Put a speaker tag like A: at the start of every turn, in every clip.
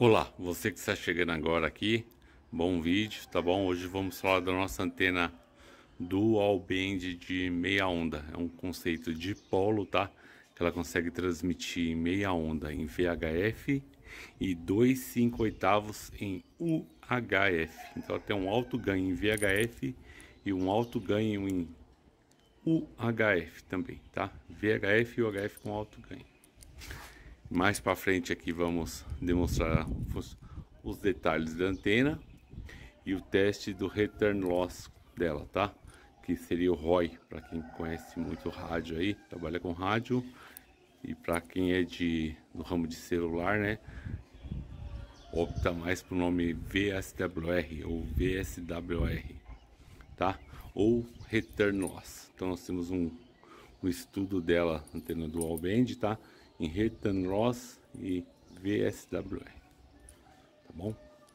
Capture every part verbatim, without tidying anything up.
A: Olá, você que está chegando agora aqui, bom vídeo, tá bom? Hoje vamos falar da nossa antena Dual Band de meia onda. É um conceito de polo, tá? Que ela consegue transmitir meia onda em V H F e dois e cinco oitavos em U H F. Então ela tem um alto ganho em V H F e um alto ganho em U H F também, tá? V H F e U H F com alto ganho. Mais para frente aqui vamos demonstrar os, os detalhes da antena e o teste do return loss dela, tá? Que seria o R O I, para quem conhece muito rádio aí, trabalha com rádio, e para quem é de do ramo de celular, né, opta mais pro nome V S W R ou V S W R, tá? Ou return loss. Então nós temos um, um estudo dela, antena dual band, tá? Em return loss e V S W R, tá bom?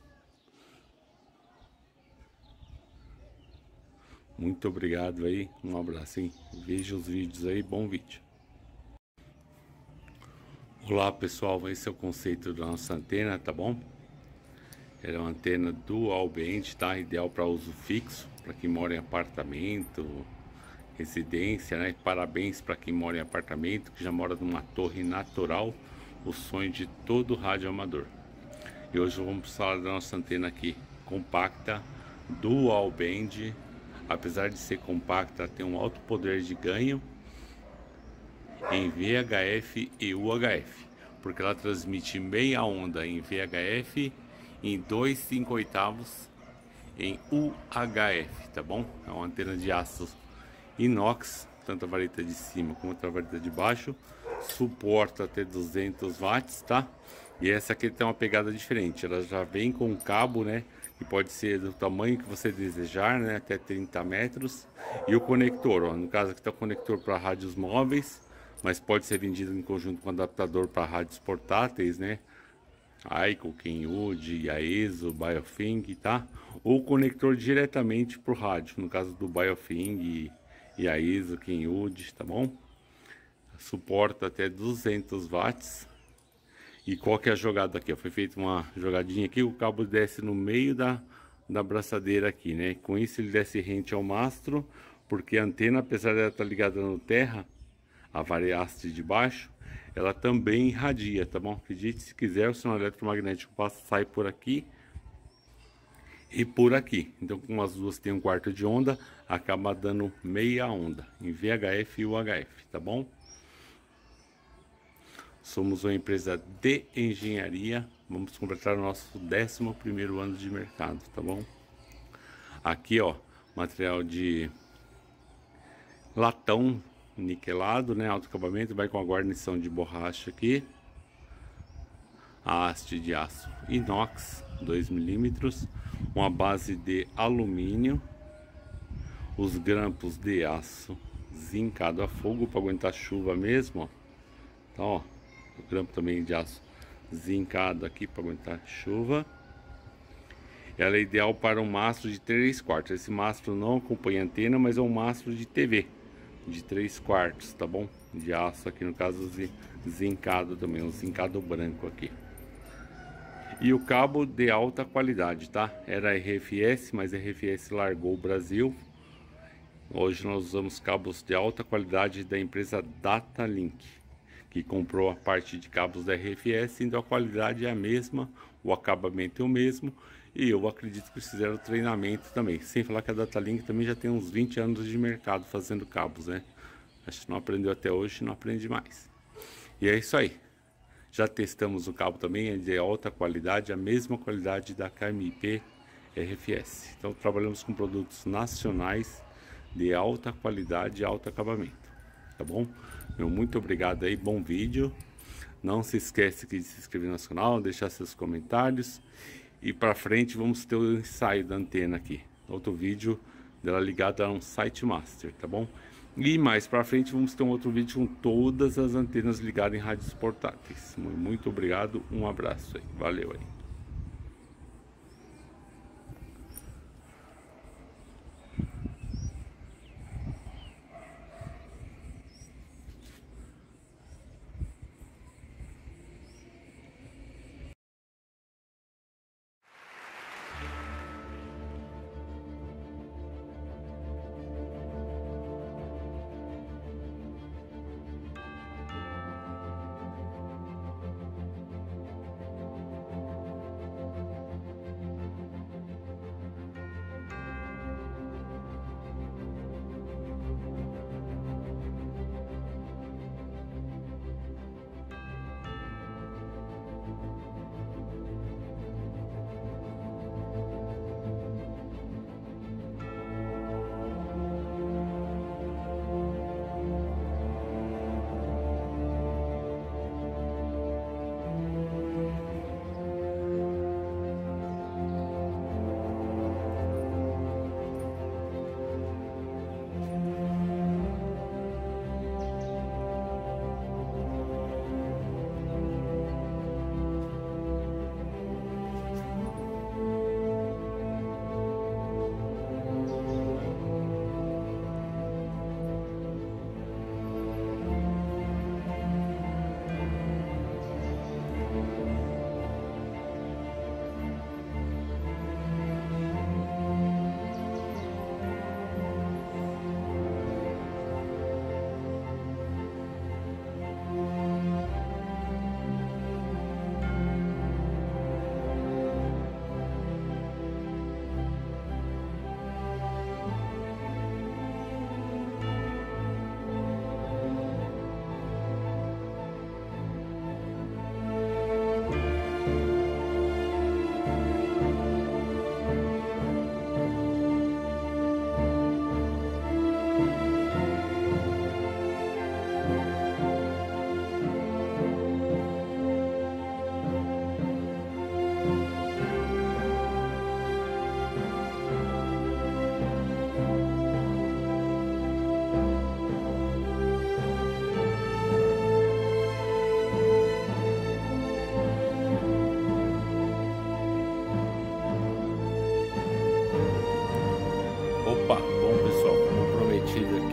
A: Muito obrigado aí, um abraço, hein? Veja os vídeos aí, bom vídeo. Olá pessoal, esse é o conceito da nossa antena, tá bom? Ela é uma antena dual band, tá? Ideal para uso fixo, para quem mora em apartamento, residência, né? Parabéns para quem mora em apartamento, que já mora numa torre natural, o sonho de todo rádio amador. E hoje vamos falar da nossa antena aqui, compacta, dual band. Apesar de ser compacta, tem um alto poder de ganho em V H F e U H F, porque ela transmite meia onda em V H F em dois e cinco oitavos em U H F, tá bom? É uma antena de aço inox, tanto a vareta de cima como a vareta de baixo, suporta até duzentos watts, tá? E essa aqui tem uma pegada diferente, ela já vem com um cabo, né, que pode ser do tamanho que você desejar, né, até trinta metros, e o conector, ó, no caso aqui está o conector para rádios móveis, mas pode ser vendido em conjunto com adaptador para rádios portáteis, né, Aiko, Kenwood, Yaesu, Biofing, tá? Ou conector diretamente para o rádio, no caso do Biofing, Yaesu, Kenwood, tá bom? Suporta até duzentos watts. E qual que é a jogada aqui? Foi feita uma jogadinha aqui, o cabo desce no meio da, da braçadeira aqui, né? Com isso ele desce rente ao mastro, porque a antena, apesar de ela estar ligada no terra, a variaste de baixo, ela também irradia, tá bom? Acredite se quiser, o sinal eletromagnético passa, sai por aqui e por aqui. Então, como as duas têm um quarto de onda, acaba dando meia onda em V H F e U H F, tá bom? Somos uma empresa de engenharia, vamos completar o nosso décimo primeiro ano de mercado, tá bom? Aqui, ó, material de latão niquelado, né, alto acabamento, vai com a guarnição de borracha aqui, a haste de aço inox dois milímetros, uma base de alumínio, os grampos de aço zincado a fogo para aguentar chuva mesmo, ó. Então, ó, o grampo também de aço zincado aqui para aguentar chuva. Ela é ideal para um mastro de três quartos. Esse mastro não acompanha antena, mas é um mastro de T V de três quartos, tá bom? De aço aqui, no caso zincado também, um zincado branco aqui. E o cabo de alta qualidade, tá? Era R F S, mas a R F S largou o Brasil. Hoje nós usamos cabos de alta qualidade da empresa Datalink, que comprou a parte de cabos da R F S, então a qualidade é a mesma, o acabamento é o mesmo, e eu acredito que eles fizeram treinamento também. Sem falar que a Datalink também já tem uns vinte anos de mercado fazendo cabos, né? Acho que não aprendeu até hoje, não aprende mais. E é isso aí. Já testamos o cabo também, é de alta qualidade, a mesma qualidade da K M P R F S. Então trabalhamos com produtos nacionais de alta qualidade e alto acabamento, tá bom? Meu muito obrigado aí, bom vídeo. Não se esquece de se inscrever no nosso canal, deixar seus comentários. E para frente vamos ter o ensaio da antena aqui, outro vídeo dela ligada a um site master, tá bom? E mais para frente vamos ter um outro vídeo com todas as antenas ligadas em rádios portáteis. Muito obrigado, um abraço aí, valeu aí.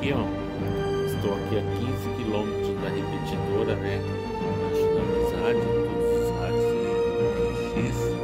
A: aqui, ó. Estou aqui a quinze quilômetros da repetidora, né? Acho da amizade, todos os rádios e X.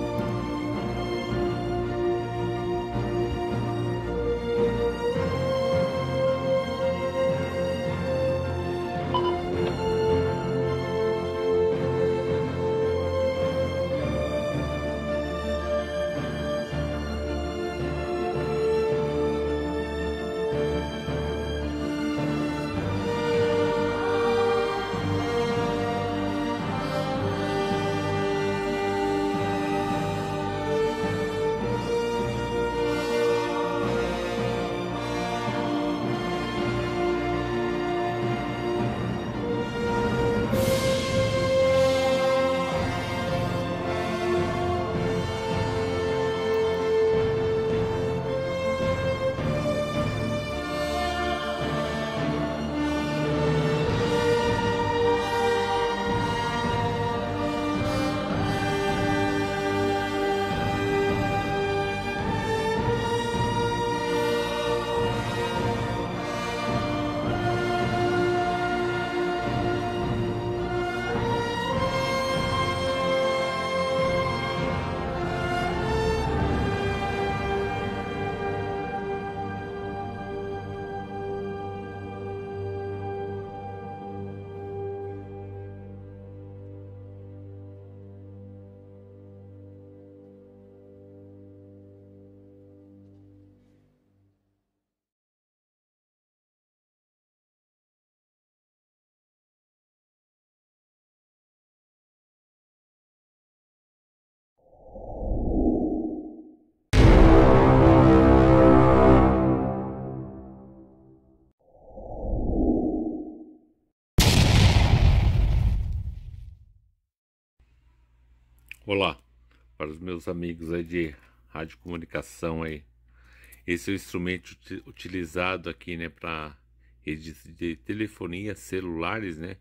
A: Olá, para os meus amigos aí de radiocomunicação aí. Esse é o instrumento utilizado aqui, né, para redes de telefonia, celulares, né,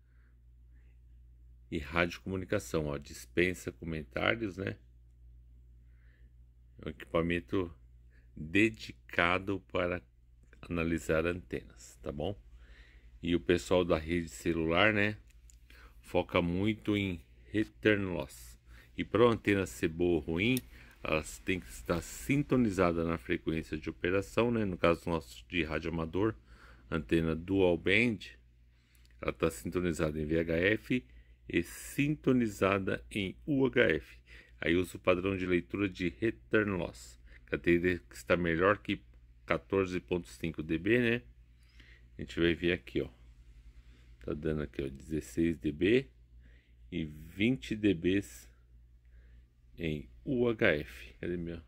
A: e radiocomunicação, ó, dispensa comentários, né. É um equipamento dedicado para analisar antenas, tá bom? E o pessoal da rede celular, né, foca muito em return loss. E para a antena ser boa ou ruim, elas têm que estar sintonizadas na frequência de operação, né? No caso nosso de rádio amador, antena dual band, ela está sintonizada em V H F e sintonizada em U H F. Aí usa o padrão de leitura de return loss, que a teria que está melhor que quatorze ponto cinco dB, né? A gente vai ver aqui, ó. Tá dando aqui, ó, dezesseis dB e vinte dBs em U H F. Cadê meu?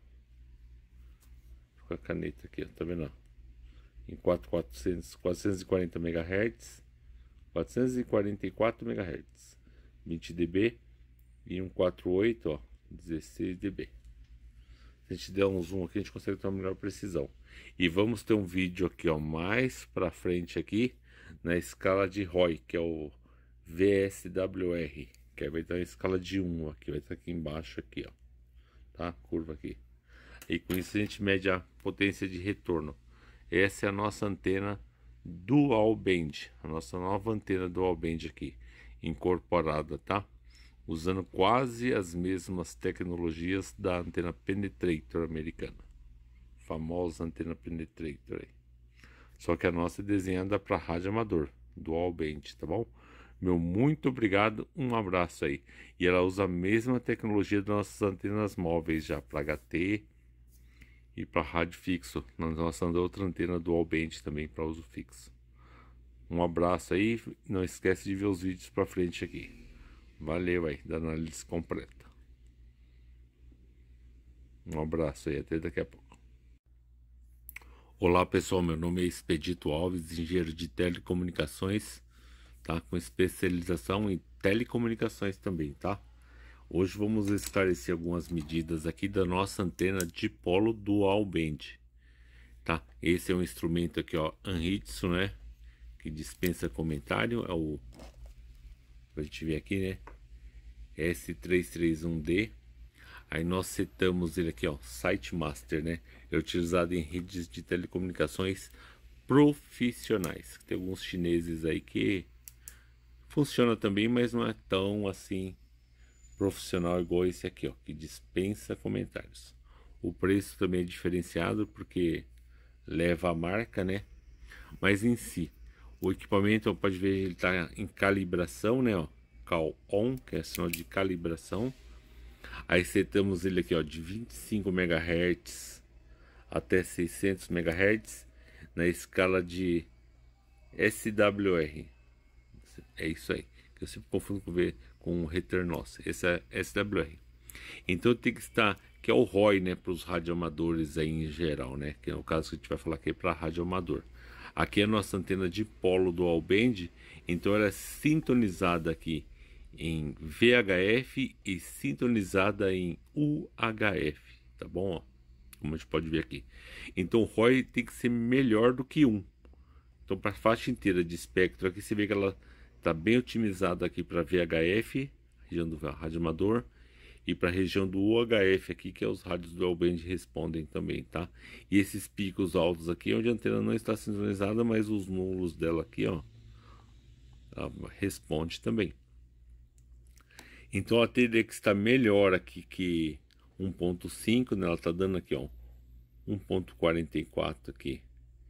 A: Com a caneta aqui, ó, tá vendo? Em quatrocentos, quatrocentos e quarenta megahertz, quatrocentos e quarenta e quatro megahertz, vinte dB e um quarenta e oito, ó, dezesseis dB. Se a gente der um zoom aqui, a gente consegue ter uma melhor precisão. E vamos ter um vídeo aqui, ó, mais pra frente aqui, na escala de R O I, que é o V S W R, que aí vai estar em escala de um aqui, vai estar aqui embaixo aqui, ó, tá? Curva aqui. E com isso a gente mede a potência de retorno. Essa é a nossa antena dual band, a nossa nova antena dual band aqui, incorporada, tá? Usando quase as mesmas tecnologias da antena penetrator americana, famosa antena penetrator aí. Só que a nossa é desenhada para rádio amador, dual band, tá bom? Meu muito obrigado, um abraço aí. E ela usa a mesma tecnologia das nossas antenas móveis já para H T e para rádio fixo. Nós lançamos outra antena dual band também para uso fixo. Um abraço aí, não esquece de ver os vídeos para frente aqui. Valeu aí, da análise completa. Um abraço aí, até daqui a pouco. Olá pessoal, meu nome é Expedito Alves, engenheiro de telecomunicações, tá? Com especialização em telecomunicações também, tá? Hoje vamos esclarecer algumas medidas aqui da nossa antena dipolo dual band, tá? Esse é um instrumento aqui, ó, Anritsu, né? Que dispensa comentário, é o, a gente vê aqui, né? S trezentos e trinta e um D. Aí nós setamos ele aqui, ó, Site Master, né? É utilizado em redes de telecomunicações
B: profissionais. Tem alguns chineses aí que funciona também, mas não é tão assim profissional igual esse aqui, ó, que dispensa comentários. O preço também é diferenciado porque leva a marca, né? Mas em si, o equipamento, pode ver, ele tá em calibração, né? Ó, Cal On, que é sinal de calibração. Aí setamos ele aqui, ó, de vinte e cinco megahertz até seiscentos megahertz na escala de S W R. É isso aí, que eu sempre confundo com, com o return loss. Esse é S W R. Então tem que estar, que é o R O I, né, para os radioamadores aí em geral, né? Que é o caso que a gente vai falar aqui para radioamador. Aqui é a nossa antena de polo dual band, então ela é sintonizada aqui em V H F e sintonizada em U H F, tá bom? Ó, como a gente pode ver aqui. Então o R O I tem que ser melhor do que um. Então para a faixa inteira de espectro aqui você vê que ela está bem otimizada aqui para V H F, região do radioamador, e para a região do U H F aqui, que é os rádios dual band respondem também, tá? E esses picos altos aqui, onde a antena não está sintonizada, mas os nulos dela aqui, ó, ela responde também. Então ela teria que estar melhor aqui que um ponto cinco, né? Ela está dando aqui, ó, um ponto quarenta e quatro aqui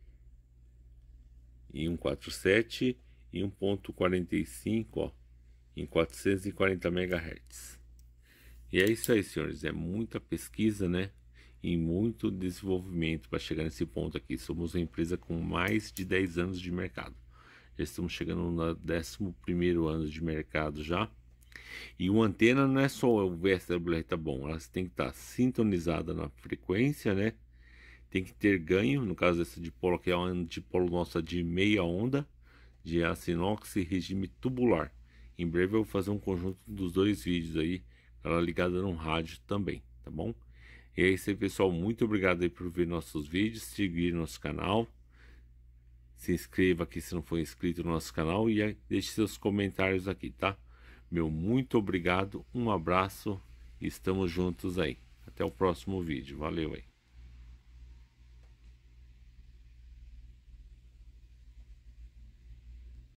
B: em cento e quarenta e sete e um ponto quarenta e cinco, ó, em quatrocentos e quarenta megahertz. E é isso aí, senhores, é muita pesquisa, né, e muito desenvolvimento para chegar nesse ponto aqui. Somos uma empresa com mais de dez anos de mercado. Já estamos chegando no décimo primeiro ano de mercado já. E uma antena não é só o V S W R, tá bom, elas tem que estar sintonizada na frequência, né? Tem que ter ganho, no caso essa de polo, que é uma dipolo nossa de meia onda, de aço inox e regime tubular. Em breve eu vou fazer um conjunto dos dois vídeos aí, ela ligada no rádio também, tá bom? E é isso aí, pessoal, muito obrigado aí por ver nossos vídeos, seguir nosso canal, se inscreva aqui se não for inscrito no nosso canal e deixe seus comentários aqui, tá? Meu muito obrigado, um abraço e estamos juntos aí. Até o próximo vídeo, valeu aí.